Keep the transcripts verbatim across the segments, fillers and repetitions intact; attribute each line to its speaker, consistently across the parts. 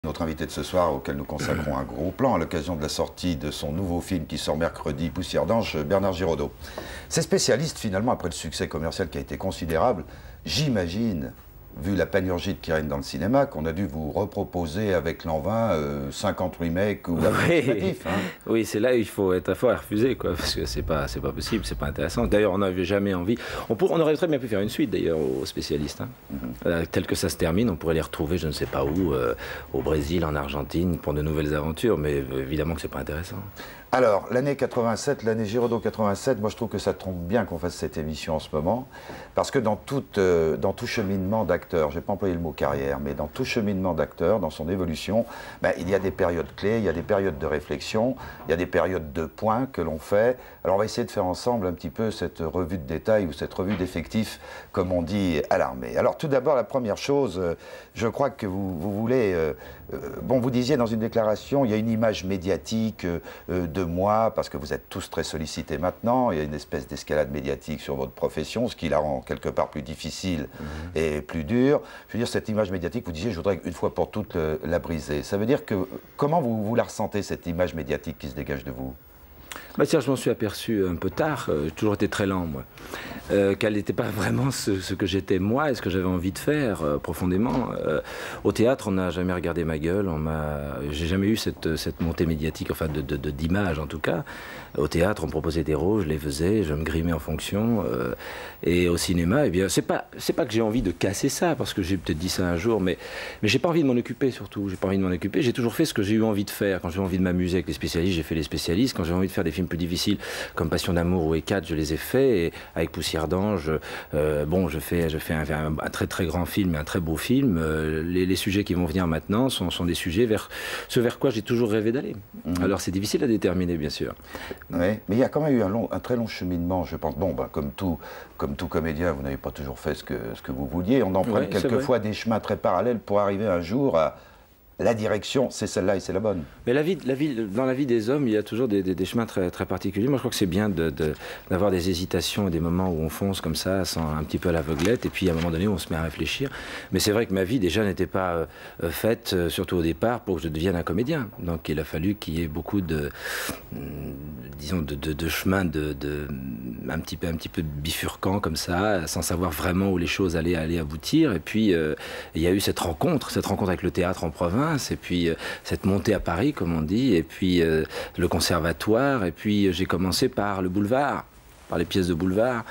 Speaker 1: Notre invité de ce soir, auquel nous consacrons un gros plan à l'occasion de la sortie de son nouveau film qui sort mercredi, Poussière d'ange, Bernard Giraudot. Ces spécialistes, finalement, après le succès commercial qui a été considérable, j'imagine, vu la panurgie qui règne dans le cinéma, qu'on a dû vous reproposer avec l'an vingt euh, cinquante remakes ou approximatifs. Hein.
Speaker 2: Oui, c'est là où il faut être fort à refuser, quoi, parce que c'est pas, c'est pas possible, c'est pas intéressant. D'ailleurs, on n'avait jamais envie. On, pour, on aurait très bien pu faire une suite, d'ailleurs, aux spécialistes. Hein. Mm-hmm. euh, tel que ça se termine, on pourrait les retrouver, je ne sais pas où, euh, au Brésil, en Argentine, pour de nouvelles aventures, mais euh, évidemment que c'est pas intéressant.
Speaker 1: Alors, l'année quatre-vingt-sept, l'année Giraudot quatre-vingt-sept, moi je trouve que ça tombe bien qu'on fasse cette émission en ce moment, parce que dans tout, euh, dans tout cheminement d'acteur, je n'ai pas employé le mot carrière, mais dans tout cheminement d'acteur, dans son évolution, ben, il y a des périodes clés, il y a des périodes de réflexion, il y a des périodes de points que l'on fait. Alors on va essayer de faire ensemble un petit peu cette revue de détail ou cette revue d'effectifs, comme on dit à l'armée. Alors tout d'abord, la première chose, euh, je crois que vous, vous voulez... Euh, euh, bon, vous disiez dans une déclaration, il y a une image médiatique euh, de moi, parce que vous êtes tous très sollicités maintenant, il y a une espèce d'escalade médiatique sur votre profession, ce qui la rend quelque part plus difficile mmh. et plus dure. Je veux dire, cette image médiatique, vous disiez, je voudrais une fois pour toutes le, la briser. Ça veut dire que, comment vous, vous la ressentez, cette image médiatique qui se dégage de vous ?
Speaker 2: Bah tiens, je m'en suis aperçu un peu tard, euh, j'ai toujours été très lent, moi, euh, qu'elle n'était pas vraiment ce, ce que j'étais moi et ce que j'avais envie de faire euh, profondément. Euh, au théâtre, on n'a jamais regardé ma gueule, on m'a, j'ai jamais eu cette, cette montée médiatique, enfin de, de, de, d'image en tout cas. Au théâtre, on me proposait des rôles, je les faisais, je me grimais en fonction. Euh, et au cinéma, eh bien, c'est pas, c'est pas que j'ai envie de casser ça, parce que j'ai peut-être dit ça un jour, mais, mais j'ai pas envie de m'en occuper surtout. J'ai pas envie de m'en occuper. J'ai toujours fait ce que j'ai eu envie de faire. Quand j'ai eu envie de m'amuser avec les spécialistes, j'ai fait les spécialistes. Quand j'ai envie de faire des films plus difficiles, comme Passion d'amour ou Hécate, je les ai faits. Et avec Poussière d'ange, euh, bon, je fais, je fais un, un, un très très grand film, un très beau film. Euh, les, les sujets qui vont venir maintenant sont, sont des sujets vers ce vers quoi j'ai toujours rêvé d'aller. Mmh. Alors c'est difficile à déterminer, bien sûr.
Speaker 1: Oui, mais il y a quand même eu un, long, un très long cheminement, je pense. Bon, ben, comme, tout, comme tout comédien, vous n'avez pas toujours fait ce que, ce que vous vouliez. On emprunte ouais, quelquefois des chemins très parallèles pour arriver un jour à... La direction, c'est celle-là et c'est la bonne.
Speaker 2: Mais la vie, la vie, dans la vie des hommes, il y a toujours des, des, des chemins très, très particuliers. Moi, je crois que c'est bien de, de, d'avoir des hésitations et des moments où on fonce comme ça, sans, un petit peu à l'aveuglette, et puis à un moment donné, on se met à réfléchir. Mais c'est vrai que ma vie, déjà, n'était pas euh, faite, euh, surtout au départ, pour que je devienne un comédien. Donc, il a fallu qu'il y ait beaucoup de, euh, disons, de, de, de chemins de, de, un, petit peu, un petit peu bifurquants comme ça, sans savoir vraiment où les choses allaient, allaient aboutir. Et puis, euh, il y a eu cette rencontre, cette rencontre avec le théâtre en province, et puis euh, cette montée à Paris, comme on dit, et puis euh, le conservatoire, et puis euh, j'ai commencé par le boulevard, par les pièces de boulevard.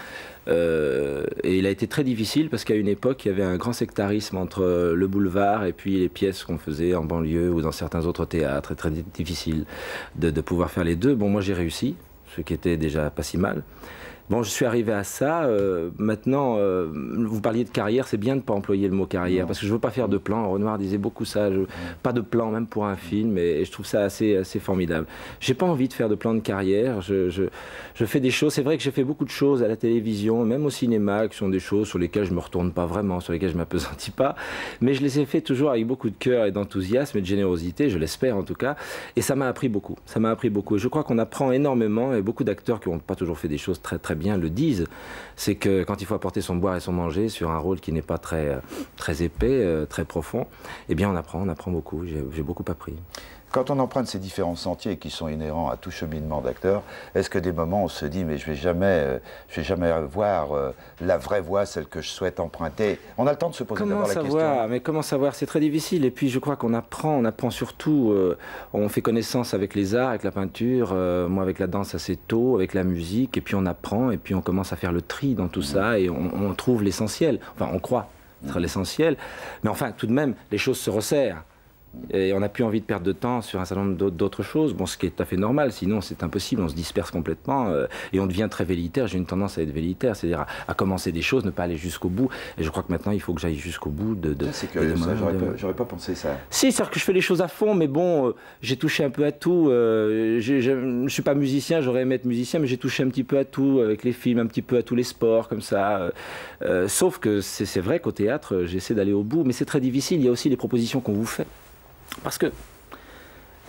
Speaker 2: Euh, et il a été très difficile parce qu'à une époque, il y avait un grand sectarisme entre le boulevard et puis les pièces qu'on faisait en banlieue ou dans certains autres théâtres. Et très difficile de, de pouvoir faire les deux. Bon, moi j'ai réussi, ce qui était déjà pas si mal. Bon, je suis arrivé à ça. Euh, maintenant, euh, vous parliez de carrière, c'est bien de ne pas employer le mot carrière, non. Parce que je ne veux pas faire de plan. Renoir disait beaucoup ça. Je, pas de plan, même pour un film, et, et je trouve ça assez, assez formidable. Je n'ai pas envie de faire de plan de carrière. Je, je, je fais des choses. C'est vrai que j'ai fait beaucoup de choses à la télévision, même au cinéma, qui sont des choses sur lesquelles je ne me retourne pas vraiment, sur lesquelles je ne m'appesantis pas. Mais je les ai fait toujours avec beaucoup de cœur et d'enthousiasme et de générosité, je l'espère en tout cas. Et ça m'a appris beaucoup. Ça m'a appris beaucoup. Et je crois qu'on apprend énormément, et beaucoup d'acteurs qui n'ont pas toujours fait des choses très, très bien le disent, c'est que quand il faut apporter son boire et son manger sur un rôle qui n'est pas très, très épais, très profond, eh bien on apprend, on apprend beaucoup, j'ai beaucoup appris.
Speaker 1: Quand on emprunte ces différents sentiers qui sont inhérents à tout cheminement d'acteur, est-ce que des moments on se dit mais je vais jamais, je vais jamais voir euh, la vraie voie, celle que je souhaite emprunter? On a le temps de se poser d'abord la question.
Speaker 2: Savoir, mais comment savoir? C'est très difficile. Et puis je crois qu'on apprend, on apprend surtout, euh, on fait connaissance avec les arts, avec la peinture, euh, moi avec la danse assez tôt, avec la musique, et puis on apprend, et puis on commence à faire le tri dans tout mmh. ça, et on, on trouve l'essentiel. Enfin, on croit être mmh. l'essentiel, mais enfin, tout de même, les choses se resserrent. Et on n'a plus envie de perdre de temps sur un certain nombre d'autres choses, bon, ce qui est tout à fait normal, sinon c'est impossible, on se disperse complètement euh, et on devient très vélitaire. J'ai une tendance à être vélitaire, c'est-à-dire à, à commencer des choses, ne pas aller jusqu'au bout. Et je crois que maintenant il faut que j'aille jusqu'au bout de... de
Speaker 1: c'est curieux, ça, j'aurais de... pas, pas pensé ça.
Speaker 2: Si, c'est-à-dire que je fais les choses à fond, mais bon, euh, j'ai touché un peu à tout. Euh, je ne suis pas musicien, j'aurais aimé être musicien, mais j'ai touché un petit peu à tout, avec les films, un petit peu à tous les sports, comme ça. Euh, euh, sauf que c'est vrai qu'au théâtre, j'essaie d'aller au bout, mais c'est très difficile, il y a aussi les propositions qu'on vous fait. Parce que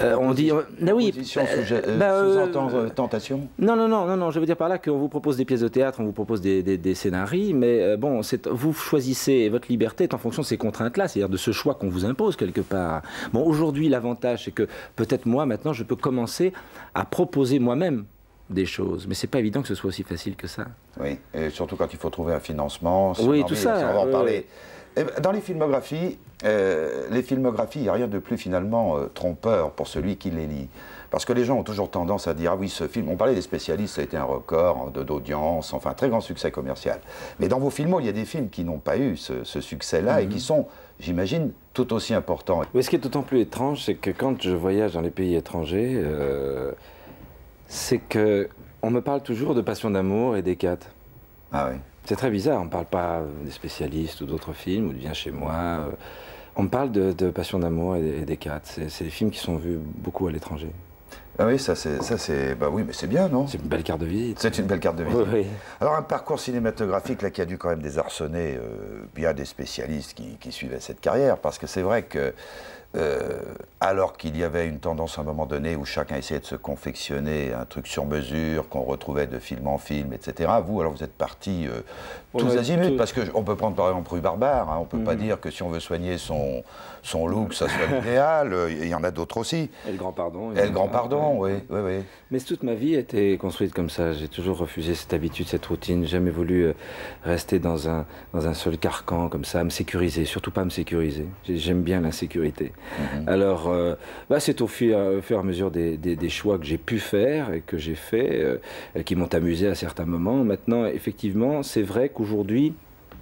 Speaker 2: Euh, on dit, euh, bah oui,
Speaker 1: euh, bah, sous-entend euh, tentation.
Speaker 2: Non, non, non, non, non, je veux dire par là qu'on vous propose des pièces de théâtre, on vous propose des, des, des scénarios, mais euh, bon, vous choisissez, votre liberté est en fonction de ces contraintes-là, c'est-à-dire de ce choix qu'on vous impose quelque part. Bon, aujourd'hui, l'avantage, c'est que peut-être moi, maintenant, je peux commencer à proposer moi-même des choses, mais c'est pas évident que ce soit aussi facile que ça.
Speaker 1: Oui, et surtout quand il faut trouver un financement. Si
Speaker 2: oui, tout ça.
Speaker 1: On va en
Speaker 2: euh,
Speaker 1: parler. Dans les filmographies, euh, les filmographies, il n'y a rien de plus finalement euh, trompeur pour celui qui les lit. Parce que les gens ont toujours tendance à dire « Ah oui, ce film, on parlait des spécialistes, ça a été un record d'audience, enfin un très grand succès commercial. » Mais dans vos films, il y a des films qui n'ont pas eu ce, ce succès-là mm-hmm. et qui sont, j'imagine, tout aussi importants.
Speaker 2: Mais ce qui est d'autant plus étrange, c'est que quand je voyage dans les pays étrangers, euh, c'est qu'on me parle toujours de Passion d'amour et d'Hécate.
Speaker 1: Ah oui.
Speaker 2: C'est très bizarre, on ne parle pas des spécialistes ou d'autres films, ou de Viens chez moi. On me parle de, de Passion d'amour et d'Hécate. C'est des films qui sont vus beaucoup à l'étranger.
Speaker 1: Ah oui, ça c'est... Bah oui, mais c'est bien, non?
Speaker 2: C'est une belle carte de visite.
Speaker 1: C'est une belle carte de visite.
Speaker 2: Oui, oui.
Speaker 1: Alors un parcours cinématographique là, qui a dû quand même désarçonner euh, bien des spécialistes qui, qui suivaient cette carrière, parce que c'est vrai que Euh, alors qu'il y avait une tendance à un moment donné où chacun essayait de se confectionner un truc sur mesure, qu'on retrouvait de film en film, et cetera. Vous, alors vous êtes partis euh, tous azimuts, tout... parce qu'on peut prendre par exemple Rue Barbare, hein, on ne peut mmh. pas dire que si on veut soigner son, son look, ça soit l'idéal, il y en a d'autres aussi.
Speaker 2: Et le Grand Pardon.
Speaker 1: Et le Grand Pardon, oui, oui, oui.
Speaker 2: Mais toute ma vie a été construite comme ça, j'ai toujours refusé cette habitude, cette routine, jamais voulu euh, rester dans un, dans un seul carcan comme ça, me sécuriser, surtout pas me sécuriser, j'aime bien l'insécurité. Mmh. Alors, euh, bah, c'est au fur, au fur et à mesure des, des, des choix que j'ai pu faire et que j'ai fait, euh, qui m'ont amusé à certains moments. Maintenant, effectivement, c'est vrai qu'aujourd'hui,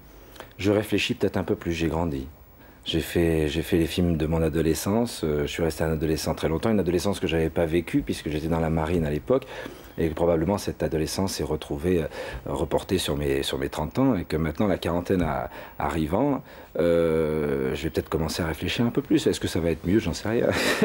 Speaker 2: je réfléchis peut-être un peu plus, j'ai grandi. J'ai fait, j'ai fait les films de mon adolescence, euh, je suis resté un adolescent très longtemps, une adolescence que je n'avais pas vécue puisque j'étais dans la marine à l'époque. Et probablement cette adolescence s'est retrouvée, euh, reportée sur mes, sur mes trente ans, et que maintenant, la quarantaine a, arrivant, euh, je vais peut-être commencer à réfléchir un peu plus. Est-ce que ça va être mieux? J'en sais rien.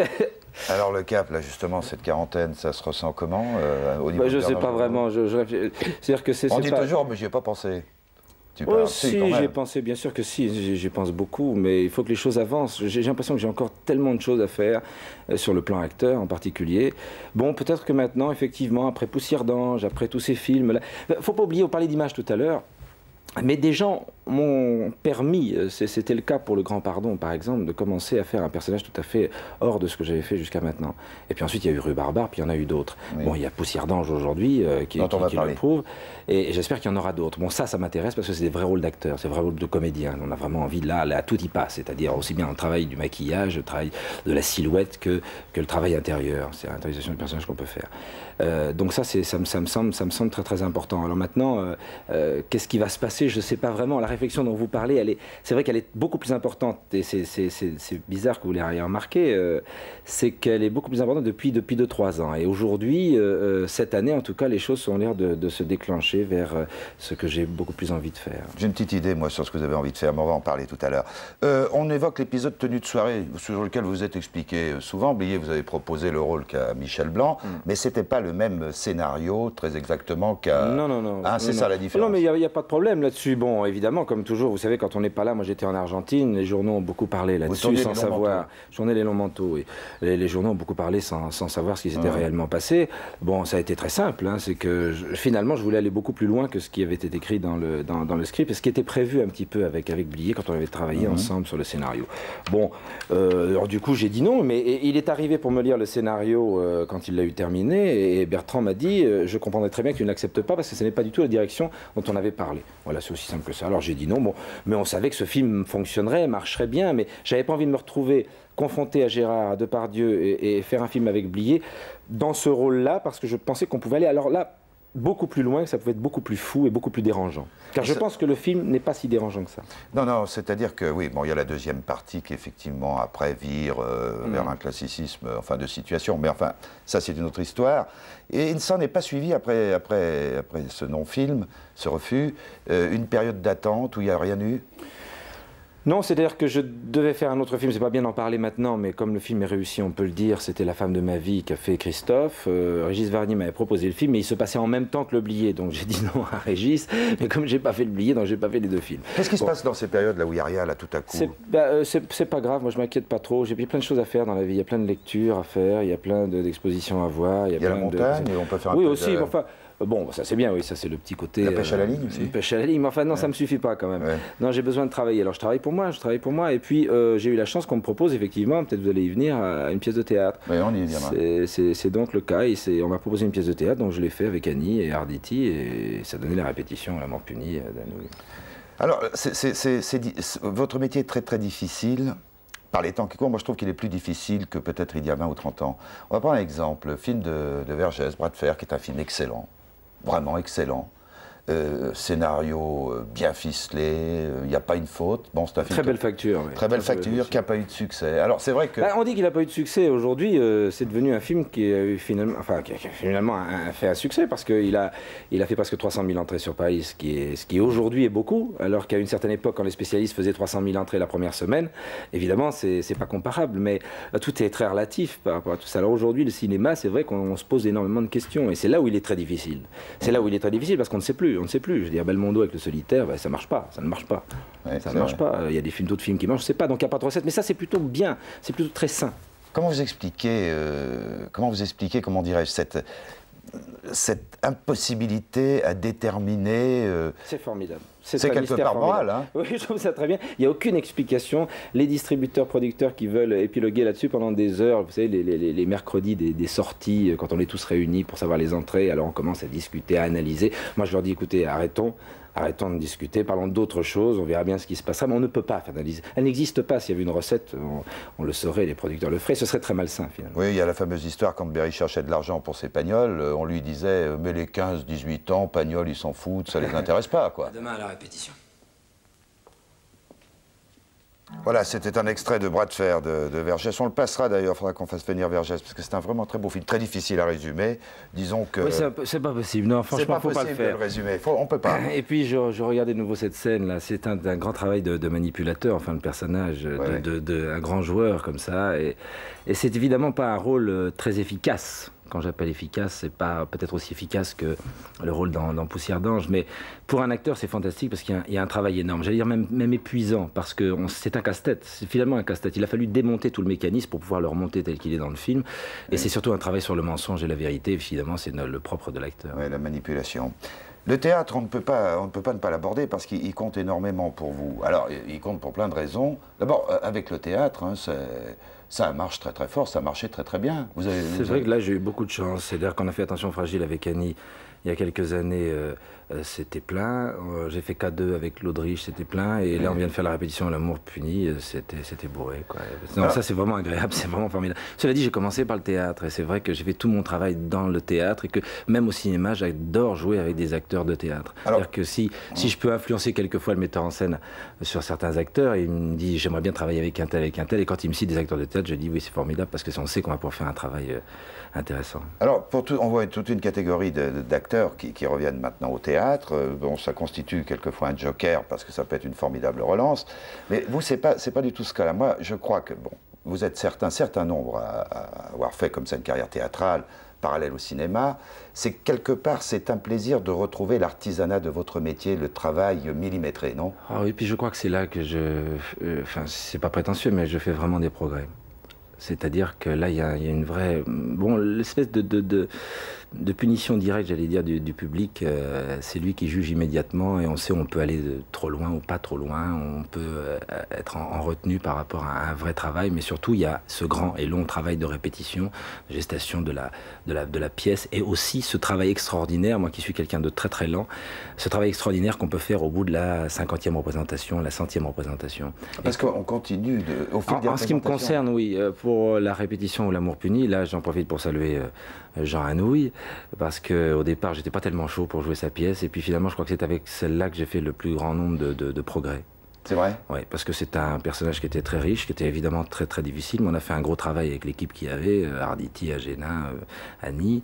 Speaker 1: Alors le cap, là justement, cette quarantaine, ça se ressent comment euh, au niveau
Speaker 2: bah, Je ne sais pas vraiment. Je, je C'est-à-dire que c'est.
Speaker 1: On dit
Speaker 2: pas...
Speaker 1: toujours, mais j'y ai pas pensé.
Speaker 2: Tu oh, si, si j'ai pensé, bien sûr que si, j'y pense beaucoup, mais il faut que les choses avancent. J'ai l'impression que j'ai encore tellement de choses à faire, euh, sur le plan acteur en particulier. Bon, peut-être que maintenant, effectivement, après Poussière d'Ange, après tous ces films, il ne faut pas oublier, on parlait d'image tout à l'heure, mais des gens m'ont permis, c'était le cas pour Le Grand Pardon par exemple, de commencer à faire un personnage tout à fait hors de ce que j'avais fait jusqu'à maintenant. Et puis ensuite il y a eu Rue Barbare, puis il y en a eu d'autres. Oui. Bon, il y a Poussière d'Ange aujourd'hui euh, qui, qui, qui le prouve, et, et j'espère qu'il y en aura d'autres. Bon, ça, ça m'intéresse parce que c'est des vrais rôles d'acteurs, c'est des vrais rôles de comédiens. On a vraiment envie, là, là tout y passe, c'est-à-dire aussi bien le travail du maquillage, le travail de la silhouette que, que le travail intérieur. C'est l'intériorisation du personnage qu'on peut faire. Euh, donc ça, ça me, ça, me semble, ça me semble très très important. Alors maintenant, euh, euh, qu'est-ce qui va se passer? Je ne sais pas vraiment. La réflexion dont vous parlez, elle est, c'est vrai qu'elle est beaucoup plus importante, et c'est bizarre que vous l'ayez remarqué, euh, c'est qu'elle est beaucoup plus importante depuis depuis deux trois ans. Et aujourd'hui, euh, cette année en tout cas, les choses ont l'air de, de se déclencher vers euh, ce que j'ai beaucoup plus envie de faire.
Speaker 1: J'ai une petite idée, moi, sur ce que vous avez envie de faire, mais on va en parler tout à l'heure. Euh, on évoque l'épisode Tenue de soirée, sur lequel vous êtes expliqué souvent. Blier, vous avez proposé le rôle qu'a Michel Blanc, mm. mais c'était pas le même scénario, très exactement, qu'à...
Speaker 2: Non, non, non.
Speaker 1: Hein, c'est ça la différence.
Speaker 2: Non, mais il n'y a, a pas de problème là-dessus. Bon, évidemment, comme toujours, vous savez, quand on n'est pas là, moi j'étais en Argentine, les journaux ont beaucoup parlé là-dessus sans savoir. Je tournais les longs manteaux, oui. Les, les journaux ont beaucoup parlé sans, sans savoir ce qui s'était ouais. réellement passé. Bon, ça a été très simple, hein, c'est que je, finalement je voulais aller beaucoup plus loin que ce qui avait été écrit dans le, dans, dans le script, et ce qui était prévu un petit peu avec, avec Blier quand on avait travaillé mmh. ensemble sur le scénario. Bon, euh, alors du coup j'ai dit non, mais et, il est arrivé pour me lire le scénario euh, quand il l'a eu terminé, et Bertrand m'a dit euh, je comprendrais très bien que tu ne l'acceptes pas parce que ce n'est pas du tout la direction dont on avait parlé. Voilà, c'est aussi simple que ça. Alors j'ai dit non, bon, mais on savait que ce film fonctionnerait, marcherait bien, mais j'avais pas envie de me retrouver confronté à Gérard, à Depardieu et, et faire un film avec Blier dans ce rôle-là, parce que je pensais qu'on pouvait aller alors là beaucoup plus loin, que ça pouvait être beaucoup plus fou et beaucoup plus dérangeant. Car je pense que le film n'est pas si dérangeant que ça.
Speaker 1: Non, non, c'est-à-dire que oui, bon, il y a la deuxième partie qui effectivement après vire euh, mmh. vers un classicisme, enfin de situation, mais enfin ça c'est une autre histoire. Et il ne s'en est pas suivi après, après, après ce non-film, ce refus, euh, une période d'attente où il n'y a rien eu.
Speaker 2: Non, c'est-à-dire que je devais faire un autre film, c'est pas bien d'en parler maintenant, mais comme le film est réussi, on peut le dire, c'était La femme de ma vie qu'a fait Christophe. Euh, Régis Varnier m'avait proposé le film, mais il se passait en même temps que L'Oublié, donc j'ai dit non à Régis, mais comme j'ai pas fait L'Oublié, donc j'ai pas fait les deux films.
Speaker 1: Qu'est-ce qui
Speaker 2: bon.
Speaker 1: se passe dans ces périodes-là où il n'y a rien, là, tout à coup?
Speaker 2: C'est bah, euh, pas grave, moi je m'inquiète pas trop, j'ai plein de choses à faire dans la vie, il y a plein de lectures à faire, il y a plein d'expositions à voir.
Speaker 1: Il y a, il y a la montagne, de... on peut faire un
Speaker 2: oui,
Speaker 1: peu
Speaker 2: aussi,
Speaker 1: de...
Speaker 2: enfin... Bon, ça c'est bien, oui, ça c'est le petit côté...
Speaker 1: La pêche à la ligne
Speaker 2: euh,
Speaker 1: aussi.
Speaker 2: La pêche à la ligne, mais enfin non, ouais. Ça ne me suffit pas quand même. Ouais. Non, j'ai besoin de travailler. Alors je travaille pour moi, je travaille pour moi, et puis euh, j'ai eu la chance qu'on me propose effectivement, peut-être vous allez y venir, à une pièce de théâtre.
Speaker 1: Oui, on y viendra.
Speaker 2: C'est donc le cas, et on m'a proposé une pièce de théâtre, donc je l'ai fait avec Annie et Arditi, et ça donnait la répétition, La mort punie d'Anouilh.
Speaker 1: Alors, c'est, c'est, c'est, c'est, votre métier est très très difficile. Par les temps qui courent, moi je trouve qu'il est plus difficile que peut-être il y a vingt ou trente ans. On va prendre un exemple, le film de, de Vergès, Bras de fer, qui est un film excellent. Vraiment excellent. Euh, scénario bien ficelé, il n'y a pas une faute. Bon, c'est un film
Speaker 2: très belle facture. Oui.
Speaker 1: Très belle très facture, qui n'a pas eu de succès. Alors c'est vrai que...
Speaker 2: Bah, on dit qu'il n'a pas eu de succès. Aujourd'hui, euh, c'est devenu un film qui a eu finalement, enfin, qui a finalement un, fait un succès parce qu'il a, il a fait presque trois cent mille entrées sur Paris, ce qui, est, ce qui aujourd'hui est beaucoup, alors qu'à une certaine époque, quand les spécialistes faisaient trois cent mille entrées la première semaine, évidemment, c'est pas comparable, mais euh, tout est très relatif par rapport à tout ça. Alors aujourd'hui, le cinéma, c'est vrai qu'on se pose énormément de questions, et c'est là où il est très difficile. C'est là où il est très difficile parce qu'on ne sait plus. On ne sait plus. Je veux dire, Belmondo avec Le Solitaire, ben, ça marche pas. Ça ne marche pas. Ouais, ça ne marche vrai. pas. Il y a des films, d'autres films qui marchent. Je sais pas. Donc il n'y a pas de recette. Mais ça, c'est plutôt bien. C'est plutôt très sain.
Speaker 1: Comment vous expliquez, euh, comment vous expliquez, comment dirais-je, cette, cette impossibilité à déterminer... Euh...
Speaker 2: C'est formidable.
Speaker 1: C'est quelque part moral, hein.
Speaker 2: Oui, je trouve ça très bien. Il n'y a aucune explication. Les distributeurs, producteurs qui veulent épiloguer là-dessus pendant des heures, vous savez, les, les, les mercredis des, des sorties, quand on est tous réunis pour savoir les entrées, alors on commence à discuter, à analyser. Moi, je leur dis, écoutez, arrêtons. Arrêtons de discuter, parlons d'autres choses, on verra bien ce qui se passera, mais on ne peut pas faire d'analyse. Elle n'existe pas. S'il y avait une recette, on, on le saurait, les producteurs le feraient, ce serait très malsain finalement.
Speaker 1: Oui, il y a la fameuse histoire quand Berry cherchait de l'argent pour ses pagnoles, on lui disait, mais les quinze dix-huit ans, pagnoles, ils s'en foutent, ça les intéresse pas, quoi.
Speaker 3: À demain à la répétition.
Speaker 1: Voilà, c'était un extrait de Bras de fer de, de Vergès. On le passera d'ailleurs, il faudra qu'on fasse venir Vergès, parce que c'est un vraiment très beau film, très difficile à résumer. Disons que...
Speaker 2: Oui, c'est pas possible, non, franchement, il ne faut pas le faire.
Speaker 1: De le résumer, faut, on ne peut pas.
Speaker 2: Et puis, je, je regardais de nouveau cette scène, là, c'est un, un grand travail de, de manipulateur, enfin, le personnage, ouais, de, de, de, un grand joueur comme ça, et, et c'est évidemment pas un rôle très efficace. Quand j'appelle efficace, c'est pas peut-être aussi efficace que le rôle dans, dans Poussière d'Ange, mais pour un acteur, c'est fantastique parce qu'il y, y a un travail énorme. J'allais dire même, même épuisant, parce que c'est un casse-tête, c'est finalement un casse-tête. Il a fallu démonter tout le mécanisme pour pouvoir le remonter tel qu'il est dans le film. Et oui, c'est surtout un travail sur le mensonge et la vérité. Évidemment, c'est le propre de l'acteur.
Speaker 1: Oui, la manipulation. Le théâtre, on ne peut pas, on ne peut pas ne pas l'aborder parce qu'il compte énormément pour vous. Alors, il compte pour plein de raisons. D'abord, avec le théâtre, hein, ça marche très très fort, ça marchait très très bien.
Speaker 2: C'est vrai avez... que là, j'ai eu beaucoup de chance. C'est-à-dire qu'on a fait Attention fragile avec Annie il y a quelques années, euh, euh, c'était plein. Euh, j'ai fait K deux avec l'Audriche, c'était plein. Et là, on vient de faire la répétition L'amour puni, c'était bourré, quoi. Non, ah. Ça, c'est vraiment agréable, c'est vraiment formidable. Cela dit, j'ai commencé par le théâtre. Et c'est vrai que j'ai fait tout mon travail dans le théâtre. Et que même au cinéma, j'adore jouer avec des acteurs de théâtre. C'est-à-dire que si, si je peux influencer quelquefois le metteur en scène sur certains acteurs, il me dit, j'aimerais bien travailler avec un tel, avec un tel. Et quand il me cite des acteurs de théâtre, je dis, oui, c'est formidable parce que on sait qu'on va pouvoir faire un travail euh, intéressant.
Speaker 1: Alors, pour tout, on voit toute une catégorie d'acteurs Qui, qui reviennent maintenant au théâtre. Bon, ça constitue quelquefois un joker parce que ça peut être une formidable relance. Mais vous, c'est pas, c'est pas du tout ce cas-là. Moi, je crois que bon, vous êtes certain, certain nombre à, à avoir fait comme ça une carrière théâtrale parallèle au cinéma. C'est quelque part, c'est un plaisir de retrouver l'artisanat de votre métier, le travail millimétré, non?
Speaker 2: Ah oui, puis je crois que c'est là que je, euh, enfin, c'est pas prétentieux, mais je fais vraiment des progrès. C'est-à-dire que là, il y, y a une vraie... Bon, l'espèce de, de, de, de punition directe, j'allais dire, du, du public, euh, c'est lui qui juge immédiatement et on sait on peut aller trop loin ou pas trop loin, on peut euh, être en, en retenue par rapport à un vrai travail, mais surtout, il y a ce grand et long travail de répétition, de gestation de la, de, la, de la pièce, et aussi ce travail extraordinaire, moi qui suis quelqu'un de très très lent, ce travail extraordinaire qu'on peut faire au bout de la cinquantième représentation, la centième représentation.
Speaker 1: Parce qu'on continue de, au fil
Speaker 2: en,
Speaker 1: des
Speaker 2: en ce qui me concerne, oui, euh, pour la répétition ou L'amour puni, là j'en profite pour saluer euh, Jean Anouilh, parce qu'au départ j'étais pas tellement chaud pour jouer sa pièce, et puis finalement je crois que c'est avec celle-là que j'ai fait le plus grand nombre de, de, de progrès.
Speaker 1: C'est vrai?
Speaker 2: Oui, parce que c'est un personnage qui était très riche, qui était évidemment très très difficile, mais on a fait un gros travail avec l'équipe qu'il y avait, euh, Arditi, Agena, euh, Annie,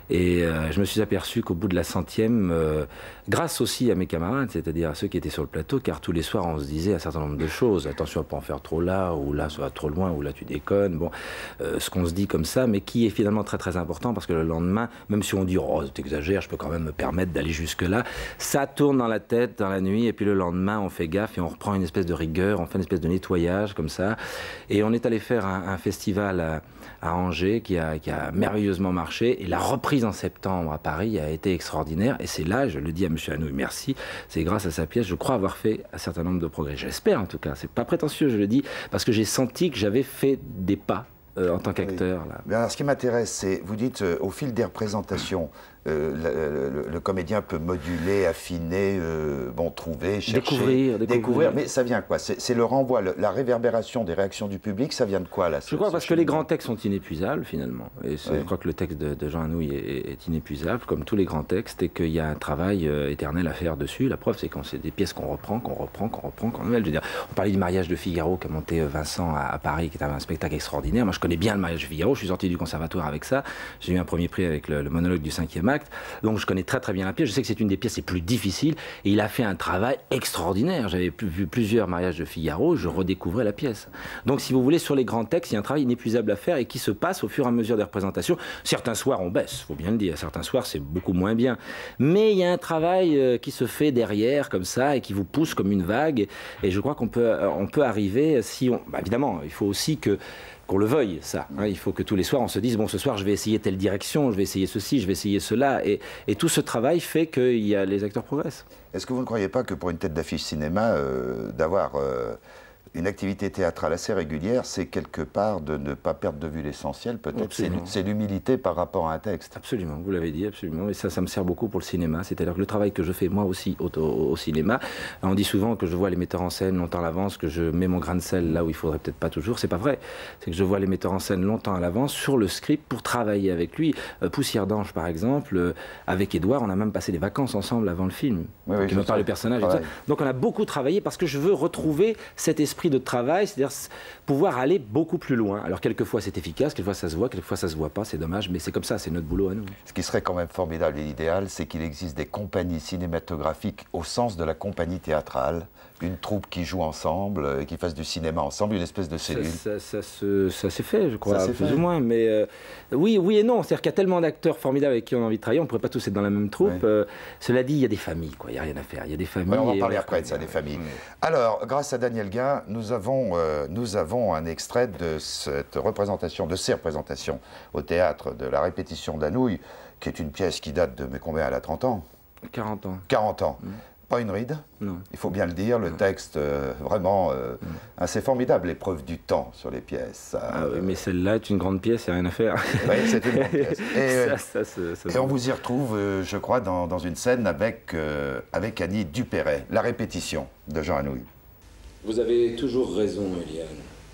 Speaker 2: Et euh, je me suis aperçu qu'au bout de la centième, euh, grâce aussi à mes camarades, c'est-à-dire à ceux qui étaient sur le plateau, car tous les soirs on se disait un certain nombre de choses. Attention à ne pas en faire trop là, ou là ça va trop loin, ou là tu déconnes. Bon, euh, ce qu'on se dit comme ça, mais qui est finalement très très important, parce que le lendemain, même si on dit oh t'exagères, je peux quand même me permettre d'aller jusque là, ça tourne dans la tête dans la nuit, et puis le lendemain on fait gaffe et on reprend une espèce de rigueur, on fait une espèce de nettoyage comme ça. Et on est allé faire un, un festival à, à Angers qui a, qui a merveilleusement marché, et la reprise en septembre à Paris a été extraordinaire, et c'est là, je le dis à M. Hanouille, merci, c'est grâce à sa pièce, je crois avoir fait un certain nombre de progrès. J'espère en tout cas, c'est pas prétentieux, je le dis, parce que j'ai senti que j'avais fait des pas euh, en tant qu'acteur.
Speaker 1: Oui. Alors ce qui m'intéresse, c'est, vous dites, euh, au fil des représentations, Euh, le, le, le comédien peut moduler, affiner, euh, bon, trouver, chercher,
Speaker 2: découvrir, découvrir.
Speaker 1: découvrir. Mais ça vient quoi? C'est le renvoi, le, la réverbération des réactions du public, ça vient de quoi là?
Speaker 2: Je crois parce que les grands textes sont inépuisables finalement. Et oui. Je crois que le texte de, de Jean Hanouille est, est inépuisable, comme tous les grands textes, et qu'il y a un travail euh, éternel à faire dessus. La preuve, c'est quand c'est des pièces qu'on reprend, qu'on reprend, qu'on reprend, qu'on nouvelle. Je veux dire, on parlait du mariage de Figaro qu'a monté Vincent à, à Paris, qui est un spectacle extraordinaire. Moi, je connais bien le mariage de Figaro. Je suis sorti du conservatoire avec ça. J'ai eu un premier prix avec le, le monologue du cinquième acte. Donc, je connais très très bien la pièce, je sais que c'est une des pièces les plus difficiles, et il a fait un travail extraordinaire. J'avais vu plusieurs mariages de Figaro, je redécouvrais la pièce. Donc si vous voulez, sur les grands textes, il y a un travail inépuisable à faire, et qui se passe au fur et à mesure des représentations. Certains soirs on baisse, faut bien le dire, certains soirs c'est beaucoup moins bien, mais il y a un travail euh, qui se fait derrière comme ça, et qui vous pousse comme une vague, et je crois qu'on peut, euh, on peut arriver, si on... Bah, évidemment, il faut aussi que qu'on le veuille, ça. Hein, il faut que tous les soirs, on se dise, bon, ce soir, je vais essayer telle direction, je vais essayer ceci, je vais essayer cela. Et, et tout ce travail fait que y a, les acteurs progressent.
Speaker 1: Est-ce que vous ne croyez pas que pour une tête d'affiche cinéma, euh, d'avoir euh, une activité théâtrale assez régulière, c'est quelque part de ne pas perdre de vue l'essentiel, peut-être? C'est l'humilité par rapport à un texte.
Speaker 2: Absolument, vous l'avez dit, absolument. Et ça, ça me sert beaucoup pour le cinéma. C'est-à-dire que le travail que je fais, moi aussi, au, au, au cinéma, on dit souvent que je vois les metteurs en scène longtemps à l'avance, que je mets mon grain de sel là où il faudrait peut-être pas toujours. C'est pas vrai. C'est que je vois les metteurs en scène longtemps à l'avance sur le script pour travailler avec lui. Euh, Poussière d'ange, par exemple, euh, avec Édouard, on a même passé des vacances ensemble avant le film.
Speaker 1: Oui, oui,
Speaker 2: qui me parle le personnage. Et tout ça. Donc on a beaucoup travaillé parce que je veux retrouver cet esprit de travail, c'est-à-dire pouvoir aller beaucoup plus loin. Alors quelquefois c'est efficace, quelquefois ça se voit, quelquefois ça se voit pas, c'est dommage, mais c'est comme ça, c'est notre boulot à nous.
Speaker 1: Ce qui serait quand même formidable et idéal, c'est qu'il existe des compagnies cinématographiques au sens de la compagnie théâtrale, une troupe qui joue ensemble, et qui fasse du cinéma ensemble, une espèce de cellule.
Speaker 2: Ça, ça, ça, ça s'est fait, je crois, plus
Speaker 1: fait.
Speaker 2: ou moins, mais euh, oui, oui et non. C'est-à-dire qu'il y a tellement d'acteurs formidables avec qui on a envie de travailler, on ne pourrait pas tous être dans la même troupe. Ouais. Euh, cela dit, il y a des familles, quoi. Il n'y a rien à faire. Il y a des familles.
Speaker 1: Ouais, on va en parler après de ça, des familles.
Speaker 2: Ouais.
Speaker 1: Alors, grâce à Daniel Guin, nous avons, euh, nous avons un extrait de cette représentation, de ces représentations au théâtre, de la répétition d'Hanouille, qui est une pièce qui date de, mais combien, elle a trente ans?
Speaker 2: quarante ans.
Speaker 1: quarante ans. Mmh. Pas une ride,
Speaker 2: non.
Speaker 1: Il faut bien le dire, le non. texte euh, vraiment euh, mm. assez formidable, l'épreuve du temps sur les pièces.
Speaker 2: Ah oui, mais celle-là est une grande pièce, il n'y a rien à faire.
Speaker 1: Oui, c'est une grande pièce. Et,
Speaker 2: ça, ça, ça, ça,
Speaker 1: et on vous y retrouve, euh, je crois, dans, dans une scène avec, euh, avec Annie Dupéret, la répétition de Jean Hanouille.
Speaker 2: Vous avez toujours raison, Eliane.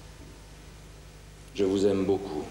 Speaker 2: Je vous aime beaucoup.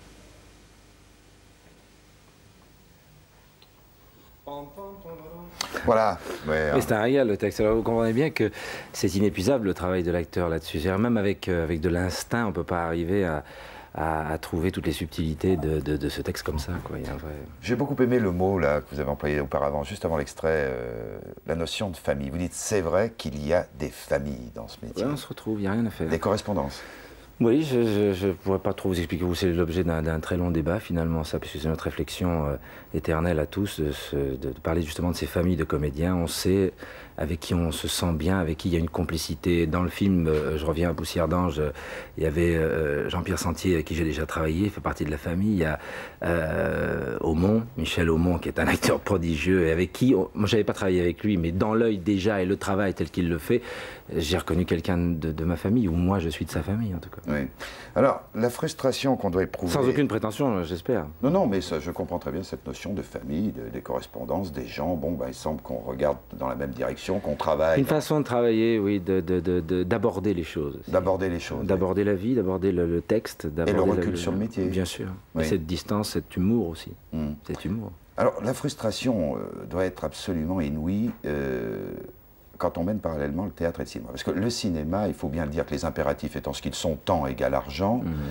Speaker 1: Voilà. Ouais,
Speaker 2: c'est un régal le texte. Alors vous comprenez bien que c'est inépuisable le travail de l'acteur là-dessus. Même avec, euh, avec de l'instinct, on ne peut pas arriver à, à, à trouver toutes les subtilités de, de, de ce texte comme ça. Quoi. Il y a un vrai...
Speaker 1: J'ai beaucoup aimé le mot là, que vous avez employé auparavant, juste avant l'extrait, euh, la notion de famille. Vous dites c'est vrai qu'il y a des familles dans ce métier.
Speaker 2: Ouais, on se retrouve, il n'y a rien à faire.
Speaker 1: Des correspondances.
Speaker 2: Oui, je ne pourrais pas trop vous expliquer. C'est l'objet d'un très long débat, finalement, ça, puisque c'est notre réflexion euh, éternelle à tous, de, se, de, de parler justement de ces familles de comédiens. On sait avec qui on se sent bien, avec qui il y a une complicité. Dans le film, euh, je reviens à Poussière d'ange, euh, il y avait euh, Jean-Pierre Sentier, avec qui j'ai déjà travaillé, il fait partie de la famille. Il y a euh, Aumont, Michel Aumont, qui est un acteur prodigieux, et avec qui, on, moi je n'avais pas travaillé avec lui, mais dans l'œil déjà, et le travail tel qu'il le fait, j'ai reconnu quelqu'un de, de ma famille, ou moi je suis de sa famille en tout cas.
Speaker 1: Oui. Alors, la frustration qu'on doit éprouver...
Speaker 2: Sans aucune prétention, j'espère.
Speaker 1: Non, non, mais ça, je comprends très bien cette notion de famille, de, des correspondances, des gens. Bon, ben, il semble qu'on regarde dans la même direction, qu'on travaille.
Speaker 2: Une façon de travailler, oui, d'aborder de, de, de, les choses.
Speaker 1: D'aborder les choses.
Speaker 2: D'aborder oui. la vie, d'aborder le, le texte.
Speaker 1: Et le recul
Speaker 2: le,
Speaker 1: sur le métier.
Speaker 2: Bien sûr.
Speaker 1: Oui.
Speaker 2: Et cette distance, cet humour aussi. Mm. Cet humour.
Speaker 1: Alors, la frustration euh, doit être absolument inouïe. Euh, quand on mène parallèlement le théâtre et le cinéma. Parce que le cinéma, il faut bien le dire que les impératifs étant ce qu'ils sont, temps égale argent, mmh.